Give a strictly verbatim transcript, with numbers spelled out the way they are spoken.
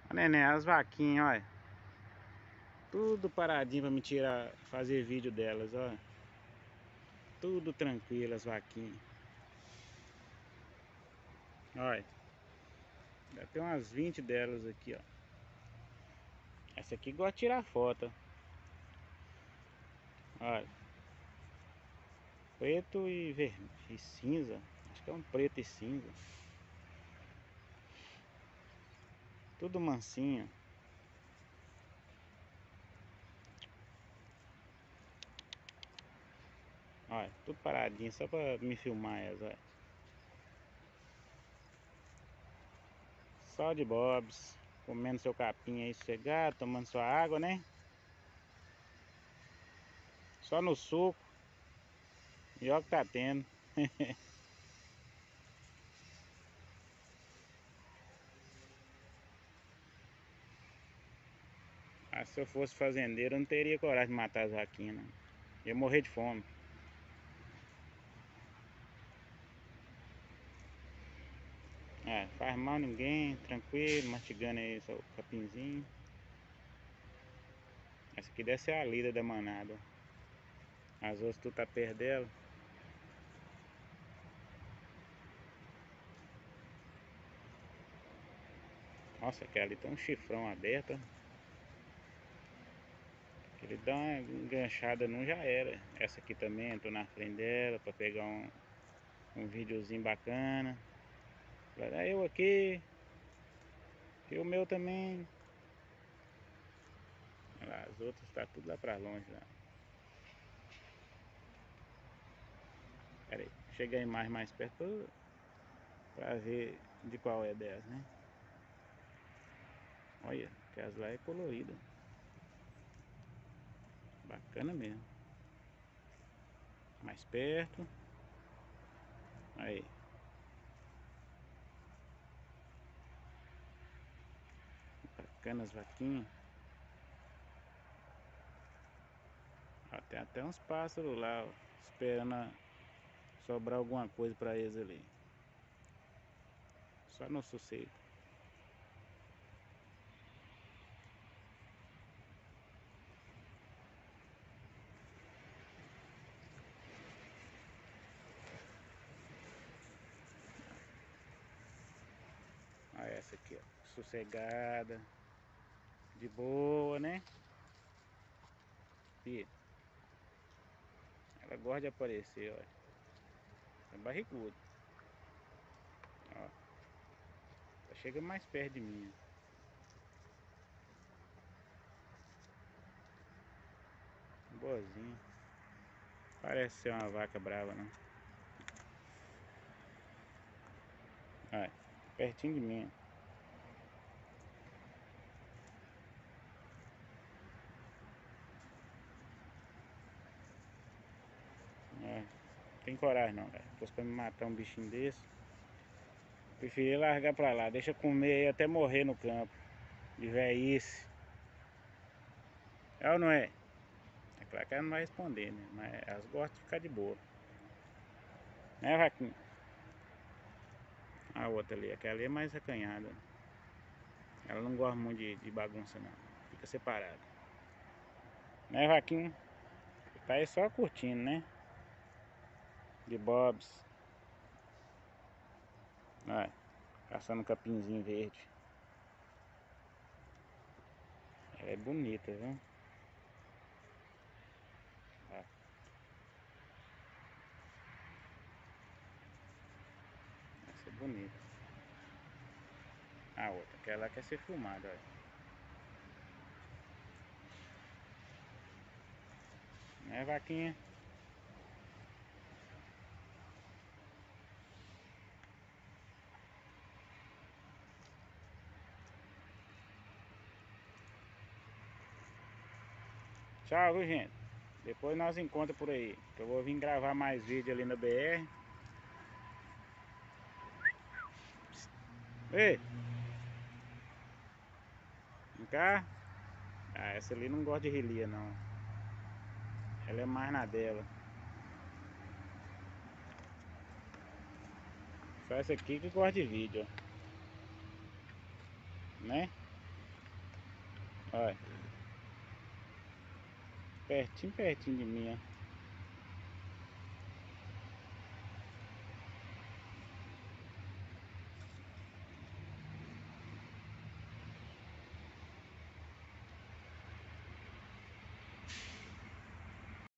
Neném, as vaquinhas, olha. Tudo paradinho pra me tirar, fazer vídeo delas, ó. Tudo tranquilo as vaquinhas. Olha. Já tem umas vinte delas aqui, ó. Essa aqui gosta de tirar foto. Olha. Preto e vermelho e cinza. Acho que é um preto e cinza. Tudo mansinho. Olha, tudo paradinho, só pra me filmar elas, olha. Só de bobs, comendo seu capim aí sossegado, tomando sua água, né? Só no suco. E olha o que tá tendo. Ah, se eu fosse fazendeiro, eu não teria coragem de matar as vaquinhas, não. Ia morrer de fome. É, faz mal a ninguém, tranquilo, mastigando aí seu capinzinho. Essa aqui deve ser a líder da manada. As outras tu tá perto dela. Nossa, aquela ali tem um chifrão aberto. Ele dá uma enganchada, não já era. Essa aqui também, eu tô na frente dela pra pegar um, um videozinho bacana. Olha eu aqui. E o meu também. Olha lá, as outras tá tudo lá pra longe lá. Pera aí, chega aí mais, mais perto pra ver de qual é delas, né? Olha, que as lá é colorida. Bacana mesmo. Mais perto. Aí. Bacana as vaquinhas. Ó, tem até uns pássaros lá, ó, esperando sobrar alguma coisa pra eles ali. Só no sossego. Olha essa aqui, ó. Sossegada. De boa, né? E ela gosta de aparecer, olha. É barrigudo. Ó. Chega mais perto de mim. Boazinha. Parece ser uma vaca brava, não. Olha, pertinho de mim. É, não tem coragem não, cara. Se fosse pra me matar um bichinho desse, preferi largar pra lá. Deixa eu comer aí até morrer no campo. De velhice. É ou não é? É claro que ela não vai responder, né? Mas elas gostam de ficar de boa. Né, vaquinha? A outra ali, aquela ali é mais acanhada. Ela não gosta muito de, de bagunça, não. Fica separada. Né, vaquinha? Tá aí só curtindo, né? De bobs. Olha, caçando um capinzinho verde. Ela é bonita, viu? Ó, essa é bonita. A outra, aquela quer ser filmada, olha. Né, vaquinha? Tchau, viu, gente? Depois nós encontramos por aí. Que eu vou vir gravar mais vídeo ali na B R. Ei! Vem cá. Ah, essa ali não gosta de relia, não. Ela é mais na dela. Só essa aqui que gosta de vídeo, ó. Né? Olha. Pertinho, pertinho de mim, ó.